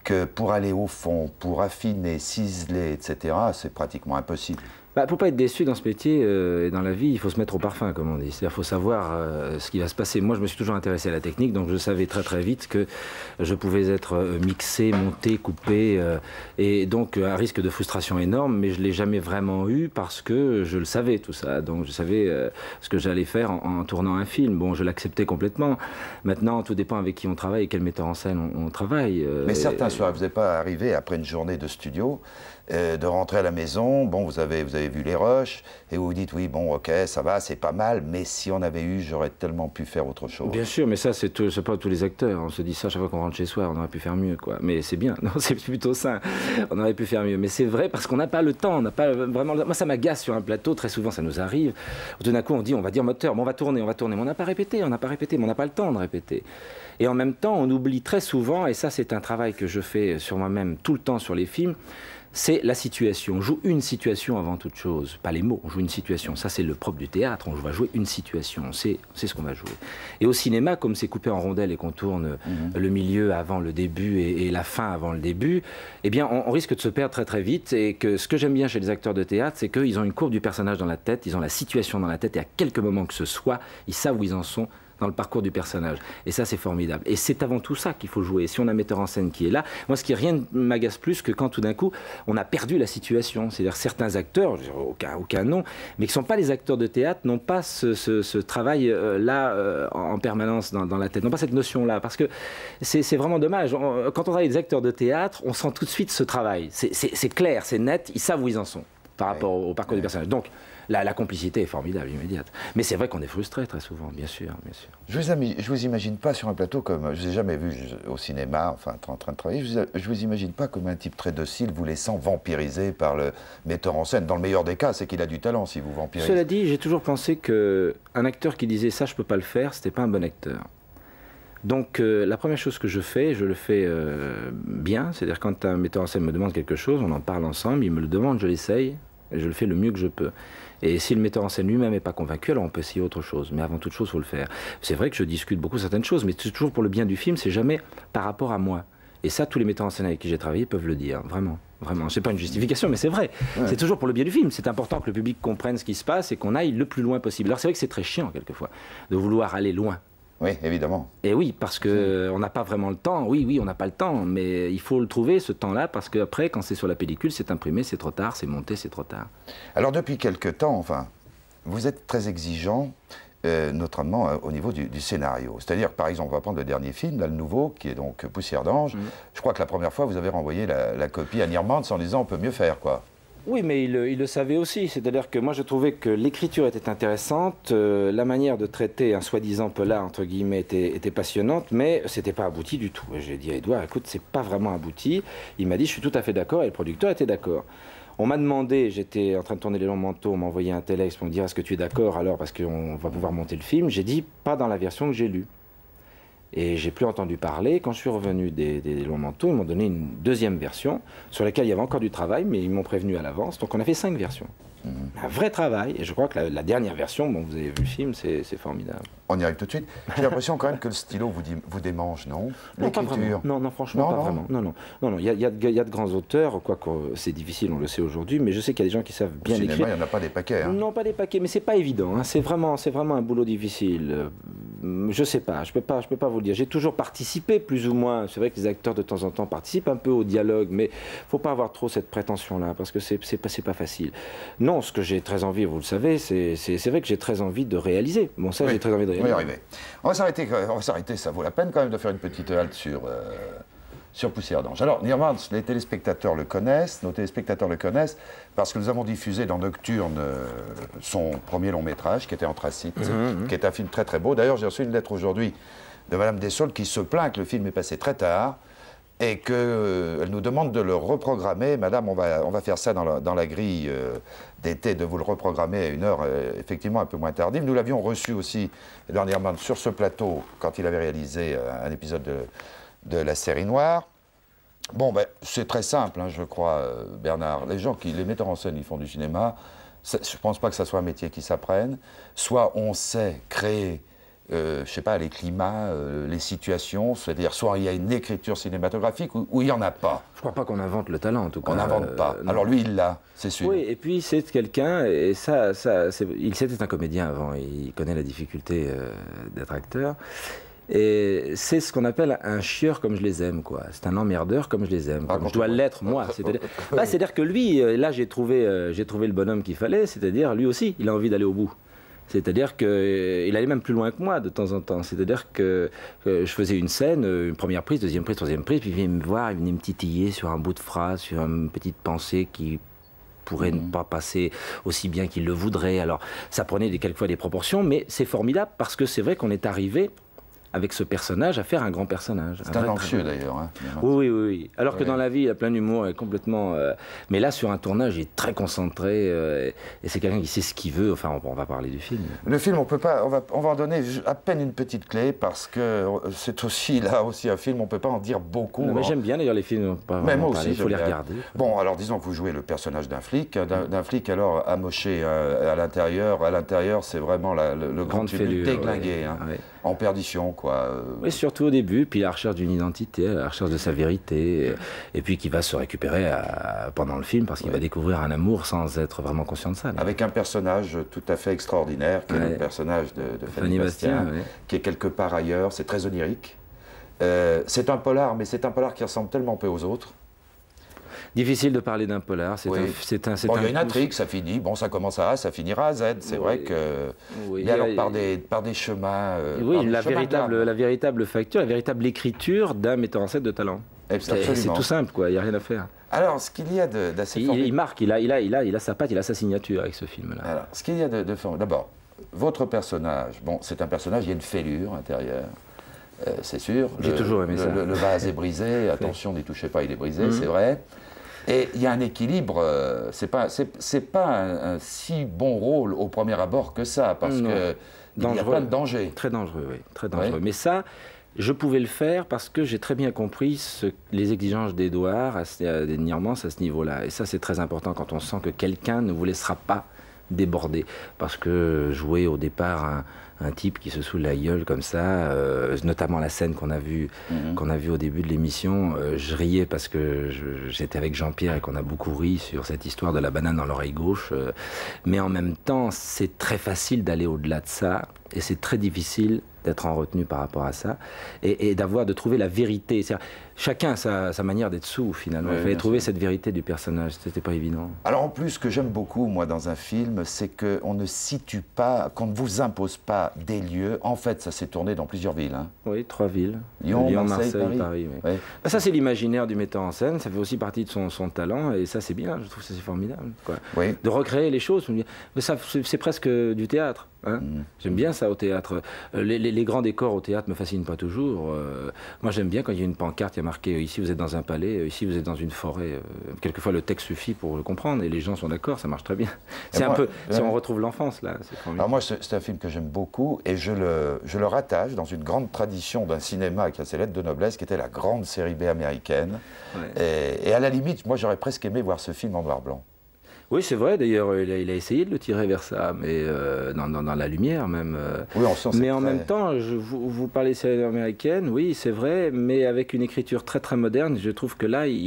Speaker 1: que pour aller au fond, pour affiner, ciseler, et cetera, c'est pratiquement impossible.
Speaker 2: Bah, pour pas être déçu dans ce métier euh, et dans la vie, il faut se mettre au parfum, comme on dit. C'est-à-dire qu'il faut savoir euh, ce qui va se passer. Moi, je me suis toujours intéressé à la technique, donc je savais très très vite que je pouvais être euh, mixé, monté, coupé, euh, et donc un risque de frustration énorme, mais je l'ai jamais vraiment eu parce que je le savais tout ça. Donc je savais euh, ce que j'allais faire en, en tournant un film. Bon, je l'acceptais complètement. Maintenant, tout dépend avec qui on travaille et quel metteur en scène on, on travaille. Euh,
Speaker 1: mais certains
Speaker 2: et...
Speaker 1: soirs, vous n'êtes pas arrivé après une journée de studio, euh, de rentrer à la maison, bon, vous avez, vous avez vu les rushs, et vous vous dites, oui, bon, ok, ça va, c'est pas mal, mais si on avait eu, j'aurais tellement pu faire autre chose.
Speaker 2: Bien sûr, mais ça, c'est pas tous les acteurs. On se dit ça chaque fois qu'on rentre chez soi, on aurait pu faire mieux, quoi. Mais c'est bien, non, c'est plutôt sain. On aurait pu faire mieux. Mais c'est vrai parce qu'on n'a pas le temps, on n'a pas vraiment... Moi, ça m'agace sur un plateau, très souvent, ça nous arrive. Tout d'un coup, on dit, on va dire moteur, bon, on va tourner, on va tourner. Mais on n'a pas répété, on n'a pas répété, mais on n'a pas le temps de répéter. Et en même temps, on oublie très souvent, et ça, c'est un travail que je fais sur moi-même tout le temps sur les films, c'est la situation. On joue une situation avant toute chose. Pas les mots, on joue une situation. Ça, c'est le propre du théâtre. On va jouer une situation. On sait, on sait ce qu'on va jouer. Et au cinéma, comme c'est coupé en rondelles et qu'on tourne mmh. le milieu avant le début et, et la fin avant le début, eh bien, on, on risque de se perdre très très vite. Et que ce que j'aime bien chez les acteurs de théâtre, c'est qu'ils ont une courbe du personnage dans la tête, ils ont la situation dans la tête, et à quelques moments que ce soit, ils savent où ils en sont dans le parcours du personnage. Et ça, c'est formidable. Et c'est avant tout ça qu'il faut jouer. Si on a un metteur en scène qui est là, moi, ce qui rien ne m'agace plus que quand tout d'un coup, on a perdu la situation. C'est-à-dire certains acteurs, aucun, aucun nom, mais qui ne sont pas les acteurs de théâtre, n'ont pas ce, ce, ce travail-là euh, en permanence dans, dans la tête, n'ont pas cette notion-là. Parce que c'est vraiment dommage. On, quand on travaille avec des acteurs de théâtre, on sent tout de suite ce travail. C'est clair, c'est net, ils savent où ils en sont par rapport oui. au parcours oui. du personnage. Donc, La, la complicité est formidable, immédiate. Mais c'est vrai qu'on est frustré très souvent, bien sûr, bien sûr.
Speaker 1: Je vous, je vous imagine pas sur un plateau comme... Je vous ai jamais vu au cinéma, enfin, en train de travailler. Je vous, je vous imagine pas comme un type très docile vous laissant vampiriser par le metteur en scène. Dans le meilleur des cas, c'est qu'il a du talent si vous vampirisez.
Speaker 2: Cela dit, j'ai toujours pensé qu'un acteur qui disait « ça, je peux pas le faire », c'était pas un bon acteur. Donc, euh, la première chose que je fais, je le fais euh, bien. C'est-à-dire quand un metteur en scène me demande quelque chose, on en parle ensemble, il me le demande, je l'essaye, et je le fais le mieux que je peux. Et si le metteur en scène lui-même n'est pas convaincu, alors on peut essayer autre chose. Mais avant toute chose, il faut le faire. C'est vrai que je discute beaucoup certaines choses, mais c'est toujours pour le bien du film, c'est jamais par rapport à moi. Et ça, tous les metteurs en scène avec qui j'ai travaillé peuvent le dire, vraiment. Vraiment. C'est pas une justification, mais c'est vrai. Ouais. C'est toujours pour le bien du film. C'est important que le public comprenne ce qui se passe et qu'on aille le plus loin possible. Alors c'est vrai que c'est très chiant, quelquefois, de vouloir aller loin.
Speaker 1: Oui, évidemment.
Speaker 2: Et oui, parce qu'on n'a pas vraiment le temps. Oui, oui, on n'a pas le temps, mais il faut le trouver, ce temps-là, parce qu'après, quand c'est sur la pellicule, c'est imprimé, c'est trop tard, c'est monté, c'est trop tard.
Speaker 1: Alors, depuis quelque temps, enfin, vous êtes très exigeant, euh, notamment euh, au niveau du, du scénario. C'est-à-dire, par exemple, on va prendre le dernier film, là, le nouveau, qui est donc Poussière d'ange. Mmh. Je crois que la première fois, vous avez renvoyé la, la copie à Niermans en disant on peut mieux faire, quoi.
Speaker 2: Oui, mais il, il le savait aussi. C'est-à-dire que moi, je trouvais que l'écriture était intéressante, euh, la manière de traiter un soi-disant polar, entre guillemets, était, était passionnante, mais c'était pas abouti du tout. J'ai dit à Édouard, écoute, c'est pas vraiment abouti. Il m'a dit, je suis tout à fait d'accord, et le producteur était d'accord. On m'a demandé, j'étais en train de tourner Les Longs Manteaux, on m'a envoyé un téléx pour me dire, est-ce que tu es d'accord alors, parce qu'on va pouvoir monter le film. J'ai dit, pas dans la version que j'ai lue. Et j'ai plus entendu parler. Quand je suis revenu des, des Longs Manteaux, ils m'ont donné une deuxième version sur laquelle il y avait encore du travail, mais ils m'ont prévenu à l'avance. Donc on a fait cinq versions. Mmh. Un vrai travail. Et je crois que la, la dernière version, bon, vous avez vu le film, c'est formidable.
Speaker 1: On y arrive tout de suite. J'ai l'impression quand même que le stylo vous, dit, vous démange, non?
Speaker 2: Non, pas vraiment. Non, non, franchement, non, pas non. vraiment. Non, non, non, non. Il y a, il y a, il y a de grands auteurs, quoique c'est difficile, on le sait aujourd'hui, mais je sais qu'il y a des gens qui savent bien écrire. Au cinéma,
Speaker 1: il n'y en a pas des paquets. Hein.
Speaker 2: Non, pas des paquets, mais c'est pas évident. Hein. C'est vraiment, c'est vraiment un boulot difficile. Je sais pas, je peux pas, je peux pas vous le dire. J'ai toujours participé, plus ou moins. C'est vrai que les acteurs de temps en temps participent un peu au dialogue, mais faut pas avoir trop cette prétention-là, parce que c'est pas, c'est pas facile. Non, ce que j'ai très envie, vous le savez, c'est vrai que j'ai très envie de réaliser. Bon, ça, oui, j'ai très envie de réaliser.
Speaker 1: On va y arriver. On va s'arrêter, on va s'arrêter, ça vaut la peine quand même de faire une petite halte sur, euh, sur Poussière d'ange. Alors, Niermans, les téléspectateurs le connaissent, nos téléspectateurs le connaissent, parce que nous avons diffusé dans Nocturne euh, son premier long métrage, qui était Anthracite, mmh, qui est un film très très beau. D'ailleurs, j'ai reçu une lettre aujourd'hui de Madame Dessaules qui se plaint que le film est passé très tard, et qu'elle euh, nous demande de le reprogrammer. Madame, on va, on va faire ça dans la, dans la grille euh, d'été, de vous le reprogrammer à une heure euh, effectivement un peu moins tardive. Nous l'avions reçu aussi dernièrement sur ce plateau quand il avait réalisé euh, un épisode de, de la série Noire. Bon, ben, c'est très simple, hein, je crois, euh, Bernard. Les gens qui, les metteurs en scène, ils font du cinéma. Je ne pense pas que ça soit un métier qui s'apprenne. Soit on sait créer euh, je sais pas, les climats, euh, les situations, c'est-à-dire soit il y a une écriture cinématographique ou, ou il n'y en a pas.
Speaker 2: Je crois pas qu'on invente le talent, en tout cas.
Speaker 1: On n'invente pas.
Speaker 2: Euh,
Speaker 1: Alors lui, il l'a, c'est sûr.
Speaker 2: Oui, et puis c'est quelqu'un, et ça, ça il c'était un comédien avant, il connaît la difficulté euh, d'être acteur. Et c'est ce qu'on appelle un chieur comme je les aime, quoi. C'est un emmerdeur comme je les aime, comme je dois l'être moi. C'est-à-dire bah, c'est-à-dire que lui, là j'ai trouvé, euh, j'ai trouvé le bonhomme qu'il fallait, c'est-à-dire lui aussi, il a envie d'aller au bout. C'est-à-dire qu'il allait même plus loin que moi de temps en temps. C'est-à-dire que, que je faisais une scène, une première prise, deuxième prise, troisième prise, puis il venait me voir, il venait me titiller sur un bout de phrase, sur une petite pensée qui pourrait mmh. ne pas passer aussi bien qu'il le voudrait. Alors ça prenait des, quelquefois des proportions, mais c'est formidable parce que c'est vrai qu'on est arrivé avec ce personnage à faire un grand personnage.
Speaker 1: C'est un, un anxieux d'ailleurs. Hein,
Speaker 2: oui, oui, oui. Alors ouais. que dans la vie, il a plein d'humour et complètement... Euh, mais là, sur un tournage, il est très concentré euh, et c'est quelqu'un qui sait ce qu'il veut. Enfin, on, on va parler du film.
Speaker 1: Le film, on peut pas... On va, on va en donner à peine une petite clé parce que c'est aussi, là aussi, un film, on peut pas en dire beaucoup.
Speaker 2: Non, mais
Speaker 1: hein.
Speaker 2: j'aime bien d'ailleurs les films. Pas
Speaker 1: mais moi aussi,
Speaker 2: il faut les
Speaker 1: bien.
Speaker 2: regarder.
Speaker 1: Bon, alors disons que vous jouez le personnage d'un flic, d'un, d'un flic alors amoché euh, à l'intérieur. À l'intérieur, c'est vraiment la, le, le grand tube déglingué, ouais. hein, ouais. en perdition, quoi.
Speaker 2: Oui, surtout au début, puis à la recherche d'une identité, à la recherche de sa vérité, et, et puis qui va se récupérer à, pendant le film parce qu'il ouais. va découvrir un amour sans être vraiment conscient de ça. Mais...
Speaker 1: Avec un personnage tout à fait extraordinaire, qui ouais. est le personnage de, de Fanny, Fanny Bastien, Bastien ouais. qui est quelque part ailleurs, c'est très onirique. Euh, c'est un polar, mais c'est un polar qui ressemble tellement peu aux autres.
Speaker 2: Difficile de parler d'un polar, c'est
Speaker 1: oui.
Speaker 2: un... C'est un,
Speaker 1: bon,
Speaker 2: un
Speaker 1: il y a une intrigue, ça finit, bon, ça commence à A, ça finira à Z, c'est oui. vrai que... Oui, mais alors, a... par, des, par des chemins... Euh,
Speaker 2: oui,
Speaker 1: des
Speaker 2: la,
Speaker 1: chemins
Speaker 2: véritable, la véritable facture, la véritable écriture d'un metteur en scène de talent. C'est tout simple, quoi, il n'y a rien à faire.
Speaker 1: Alors, ce qu'il y a d'assez
Speaker 2: il,
Speaker 1: formidable...
Speaker 2: Il marque, il a, il, a, il, a, il a sa patte, il a sa signature avec ce film-là.
Speaker 1: Alors, ce qu'il y a de, de formidable... D'abord, votre personnage, bon, c'est un personnage, il y a une fêlure intérieure. Euh, c'est sûr.
Speaker 2: J'ai toujours aimé
Speaker 1: le,
Speaker 2: ça.
Speaker 1: Le, le vase est brisé, attention, n'y touchez pas, il est brisé, mmh. c'est vrai. Et il y a un équilibre, euh, c'est pas, c'est pas un, un si bon rôle au premier abord que ça, parce qu'il y a plein de dangers.
Speaker 2: Très dangereux, oui, très dangereux.
Speaker 1: Oui.
Speaker 2: Mais ça, je pouvais le faire parce que j'ai très bien compris ce, les exigences d'Édouard, des Niermans à ce niveau-là. Et ça, c'est très important quand on sent que quelqu'un ne vous laissera pas déborder. Parce que jouer au départ un, un type qui se saoule la gueule comme ça, euh, notamment la scène qu'on a vue mm-hmm. qu'on a vue au début de l'émission, euh, je riais parce que j'étais avec Jean-Pierre et qu'on a beaucoup ri sur cette histoire de la banane dans l'oreille gauche. Euh, mais en même temps, c'est très facile d'aller au-delà de ça et c'est très difficile d'être en retenue par rapport à ça et, et d'avoir, de trouver la vérité. Chacun a sa, sa manière d'être sous, finalement. Oui, il fallait trouver sûr. cette vérité du personnage, c'était pas évident.
Speaker 1: Alors en plus, ce que j'aime beaucoup, moi, dans un film, c'est qu'on ne situe pas, qu'on ne vous impose pas des lieux. En fait, ça s'est tourné dans plusieurs villes. Hein.
Speaker 2: Oui, trois villes.
Speaker 1: Lyon,
Speaker 2: Lyon
Speaker 1: Marseille,
Speaker 2: Marseille,
Speaker 1: Paris.
Speaker 2: Paris oui. Oui. Ben, ça, c'est l'imaginaire du metteur en scène, ça fait aussi partie de son, son talent, et ça, c'est bien, je trouve que c'est formidable. Quoi.
Speaker 1: Oui.
Speaker 2: De recréer les choses, mais ça, c'est presque du théâtre. Hein mmh. J'aime bien ça au théâtre. Les, les, les grands décors au théâtre me fascinent pas toujours. Euh, moi, j'aime bien quand il y a une pancarte, il y a marqué ici vous êtes dans un palais, ici vous êtes dans une forêt. Euh, quelquefois, le texte suffit pour le comprendre et les gens sont d'accord, ça marche très bien. C'est un peu, si on retrouve l'enfance là.
Speaker 1: Alors moi, c'est un film que j'aime beaucoup et je le, je le rattache dans une grande tradition d'un cinéma qui a ses lettres de noblesse, qui était la grande série B américaine. Ouais. Et, et à la limite, moi, j'aurais presque aimé voir ce film en noir-blanc.
Speaker 2: Oui, c'est vrai, d'ailleurs, il, il a essayé de le tirer vers ça, mais euh, dans, dans, dans la lumière même. Euh.
Speaker 1: Oui, on sent
Speaker 2: mais en
Speaker 1: très...
Speaker 2: même temps, je, vous, vous parlez de série américaine, oui, c'est vrai, mais avec une écriture très très moderne, je trouve que là,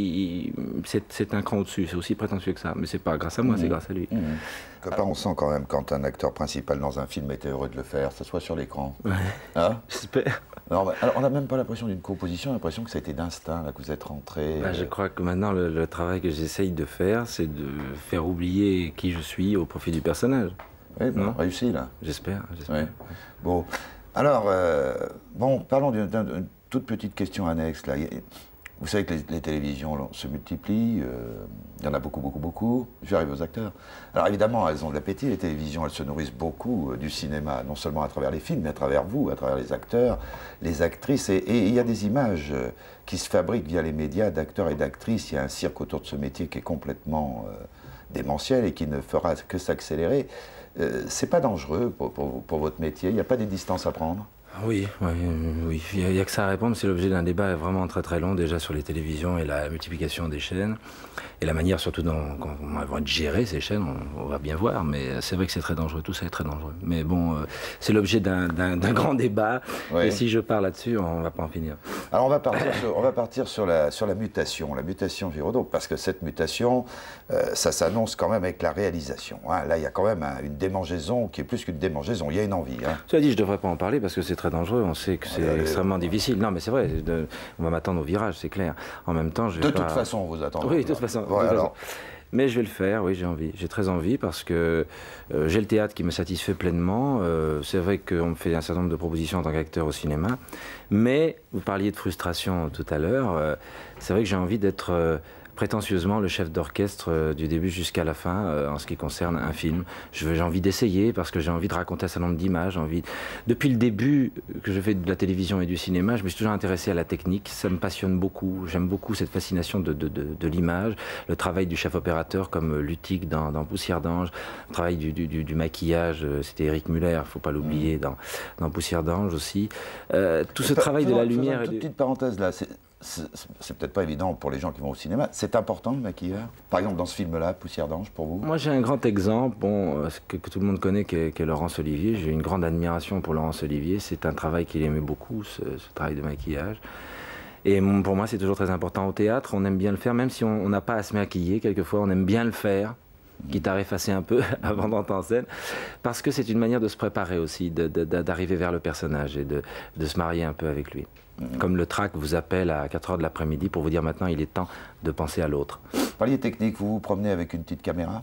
Speaker 2: c'est un cran au-dessus, c'est aussi prétentieux que ça, mais c'est pas grâce à moi, mmh. c'est grâce à lui. Mmh.
Speaker 1: Copain, on sent quand même quand un acteur principal dans un film était heureux de le faire, que ce soit sur l'écran.
Speaker 2: Ouais.
Speaker 1: Hein?
Speaker 2: J'espère.
Speaker 1: Alors, on n'a même pas l'impression d'une composition, on a l'impression que ça a été d'instinct, là, que vous êtes rentré.
Speaker 2: Bah, je crois que maintenant, le, le travail que j'essaye de faire, c'est de faire oublier qui je suis au profit du personnage.
Speaker 1: Oui, bon, réussi, là.
Speaker 2: J'espère, j'espère.
Speaker 1: Ouais. Bon, alors, euh, bon, parlons d'une toute petite question annexe, là. Vous savez que les, les télévisions se multiplient, euh, il y en a beaucoup, beaucoup, beaucoup. Je vais arriver aux acteurs. Alors évidemment, elles ont de l'appétit, les télévisions, elles se nourrissent beaucoup euh, du cinéma, non seulement à travers les films, mais à travers vous, à travers les acteurs, les actrices. Et, et il y a des images euh, qui se fabriquent via les médias d'acteurs et d'actrices. Il y a un cirque autour de ce métier qui est complètement euh, démentiel et qui ne fera que s'accélérer. Euh, c'est pas dangereux pour, pour, pour votre métier? Il n'y a pas des distances à prendre?
Speaker 2: Oui, oui, oui. Il n'y a, a que ça à répondre. C'est l'objet d'un débat vraiment très très long déjà sur les télévisions et la multiplication des chaînes. Et la manière surtout dont elles vont être gérées, ces chaînes, on, on va bien voir. Mais c'est vrai que c'est très dangereux, tout ça est très dangereux. Mais bon, euh, c'est l'objet d'un grand débat. Oui. Et si je pars là-dessus, on ne va pas en finir.
Speaker 1: Alors on va partir, sur, on va partir sur, la, sur la mutation, la mutation Giraudot, parce que cette mutation, euh, ça s'annonce quand même avec la réalisation. Hein. Là, il y a quand même un, une démangeaison qui est plus qu'une démangeaison, il y a une envie. Hein.
Speaker 2: Cela dit, je ne devrais pas en parler parce que c'est très dangereux, on sait que c'est ouais, extrêmement euh, difficile. Non mais c'est vrai, de, on va m'attendre au virage, c'est clair. En même temps, je vais
Speaker 1: De
Speaker 2: pas...
Speaker 1: toute façon, on vous attend.
Speaker 2: Oui, de toute façon.
Speaker 1: Ouais,
Speaker 2: de toute
Speaker 1: alors...
Speaker 2: façon. Mais je vais le faire, oui, j'ai envie. J'ai très envie parce que euh, j'ai le théâtre qui me satisfait pleinement. Euh, c'est vrai qu'on me fait un certain nombre de propositions en tant qu'acteur au cinéma. Mais, vous parliez de frustration tout à l'heure, euh, c'est vrai que j'ai envie d'être... Euh, prétentieusement le chef d'orchestre euh, du début jusqu'à la fin euh, en ce qui concerne un film. J'ai envie d'essayer parce que j'ai envie de raconter un certain nombre d'images. Envie... Depuis le début que je fais de la télévision et du cinéma, je me suis toujours intéressé à la technique. Ça me passionne beaucoup. J'aime beaucoup cette fascination de, de, de, de l'image, le travail du chef opérateur comme Lutic dans, dans Poussière d'Ange, le travail du, du, du, du maquillage, c'était Éric Muller, il ne faut pas l'oublier, mmh. dans, dans Poussière d'Ange aussi. Euh, tout ce travail de la lumière...
Speaker 1: Une toute petite parenthèse là, c'est peut-être pas évident pour les gens qui vont au cinéma. C'est important le maquilleur? Par exemple, dans ce film-là, Poussière d'Ange, pour vous?
Speaker 2: Moi, j'ai un grand exemple, bon, que, que tout le monde connaît, qui est, qui est Laurence Olivier. J'ai une grande admiration pour Laurence Olivier. C'est un travail qu'il aimait beaucoup, ce, ce travail de maquillage. Et pour moi, c'est toujours très important. Au théâtre, on aime bien le faire, même si on n'a pas à se maquiller. Quelquefois, on aime bien le faire, quitte à effacer un peu avant d'entrer en scène, parce que c'est une manière de se préparer aussi, d'arriver vers le personnage et de, de se marier un peu avec lui. Comme le trac vous appelle à quatre heures de l'après-midi pour vous dire maintenant il est temps de penser à l'autre.
Speaker 1: Parliez technique, vous vous promenez avec une petite caméra?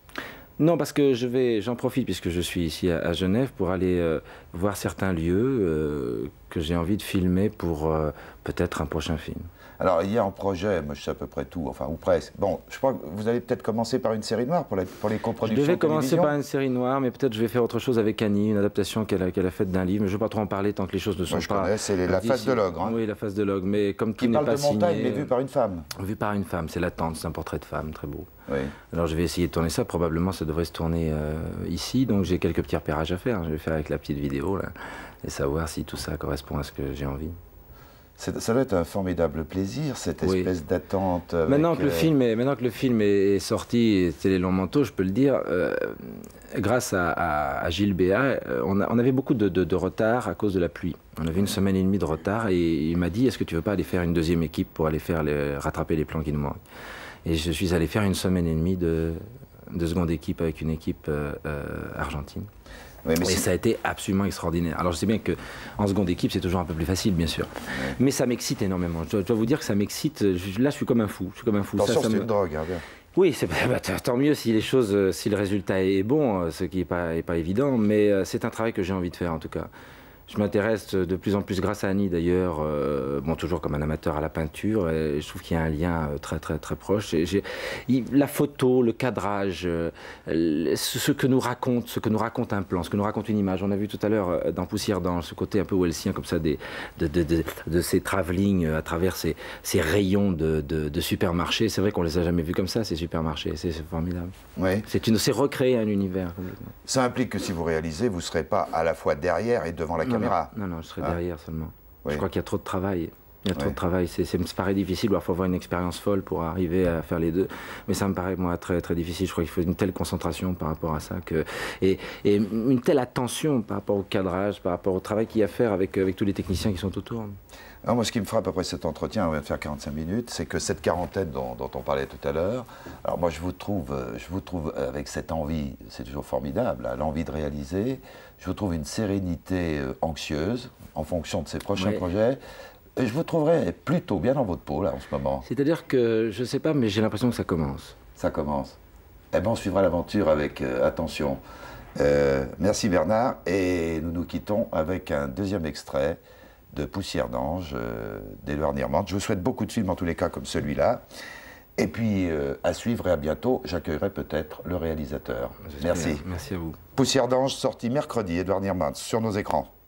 Speaker 2: Non, parce que je vais, j'en profite puisque je suis ici à, à Genève pour aller euh, voir certains lieux euh, que j'ai envie de filmer pour euh, peut-être un prochain film.
Speaker 1: Alors, il y a un projet, moi je sais à peu près tout, enfin, ou presque. Bon, je crois que vous allez peut-être commencer par une série noire pour, la, pour les coproductions.
Speaker 2: Je devais commencer par une série noire, mais peut-être je vais faire autre chose avec Annie, une adaptation qu'elle a, qu'elle a faite d'un livre. Mais je ne vais pas trop en parler tant que les choses ne sont
Speaker 1: moi, je
Speaker 2: pas...
Speaker 1: connais, c'est La Face de l'Ogre. Hein.
Speaker 2: Oui, La Face de l'Ogre, mais comme tout n'est pas signé...
Speaker 1: Qui parle de montagne, mais vu par une femme.
Speaker 2: Vu par une femme, c'est l'attente, c'est un portrait de femme, très beau.
Speaker 1: Oui.
Speaker 2: Alors je vais essayer de tourner ça, probablement ça devrait se tourner euh, ici, donc j'ai quelques petits repérages à faire. Je vais faire avec la petite vidéo, là, et savoir si tout ça correspond à ce que j'ai envie.
Speaker 1: Ça doit être un formidable plaisir, cette espèce oui. d'attente.
Speaker 2: Maintenant, euh... maintenant que le film est sorti, c'est les longs manteaux, je peux le dire, euh, grâce à, à, à Gilles Béat, euh, on, a, on avait beaucoup de, de, de retard à cause de la pluie. On avait une semaine et demie de retard et il m'a dit, est-ce que tu veux pas aller faire une deuxième équipe pour aller faire les, rattraper les plans qui nous manquent? Et je suis allé faire une semaine et demie de, de seconde équipe avec une équipe euh, euh, argentine. Oui, mais et ça a été absolument extraordinaire. Alors je sais bien qu'en seconde équipe, c'est toujours un peu plus facile, bien sûr. Oui. Mais ça m'excite énormément. Je dois, je dois vous dire que ça m'excite. Là, je suis comme un fou. Je suis comme un fou.
Speaker 1: Attention,
Speaker 2: c'est
Speaker 1: me...
Speaker 2: une
Speaker 1: drogue. Hein,
Speaker 2: oui, bah, tant mieux si les choses, si le résultat est bon, ce qui n'est pas, est pas évident. Mais c'est un travail que j'ai envie de faire, en tout cas. Je m'intéresse de plus en plus, grâce à Annie d'ailleurs, euh, bon, toujours comme un amateur à la peinture, et je trouve qu'il y a un lien très très très proche. Et j'ai, il, la photo, le cadrage, euh, ce que nous raconte, ce que nous raconte un plan, ce que nous raconte une image. On a vu tout à l'heure dans Poussière d'Ange, ce côté un peu wellsien comme ça, des, de, de, de, de ces travelling à travers ces, ces rayons de, de, de supermarchés. C'est vrai qu'on les a jamais vus comme ça, ces supermarchés. C'est formidable.
Speaker 1: Oui.
Speaker 2: C'est recréer un univers.
Speaker 1: Ça implique que si vous réalisez, vous ne serez pas à la fois derrière et devant la caméra.
Speaker 2: Non, non, je serai ah. derrière seulement. Oui. Je crois qu'il y a trop de travail. Il y a trop
Speaker 1: oui.
Speaker 2: de travail. C'est, ça me paraît difficile. Il faut avoir une expérience folle pour arriver à faire les deux. Mais ça me paraît, moi, très, très difficile. Je crois qu'il faut une telle concentration par rapport à ça. Que, et, et une telle attention par rapport au cadrage, par rapport au travail qu'il y a à faire avec, avec tous les techniciens qui sont autour.
Speaker 1: Alors moi, ce qui me frappe après cet entretien, on vient de faire quarante-cinq minutes, c'est que cette quarantaine dont, dont on parlait tout à l'heure, alors moi, je vous trouve, je vous trouve avec cette envie, c'est toujours formidable, hein, l'envie de réaliser, je vous trouve une sérénité euh, anxieuse en fonction de ces prochains oui. projets. Et je vous trouverais plutôt bien dans votre peau, là, en ce moment.
Speaker 2: C'est-à-dire que, je ne sais pas, mais j'ai l'impression que ça commence.
Speaker 1: Ça commence. Eh bien, on suivra l'aventure avec euh, attention. Euh, merci Bernard, et nous nous quittons avec un deuxième extrait de Poussière d'Ange, euh, d'Éluard Nirmande. Je vous souhaite beaucoup de films, en tous les cas, comme celui-là. Et puis, euh, à suivre et à bientôt, j'accueillerai peut-être le réalisateur. Merci.
Speaker 2: Merci à vous.
Speaker 1: Poussière d'Ange, sorti mercredi, Éluard Nirmande, sur nos écrans.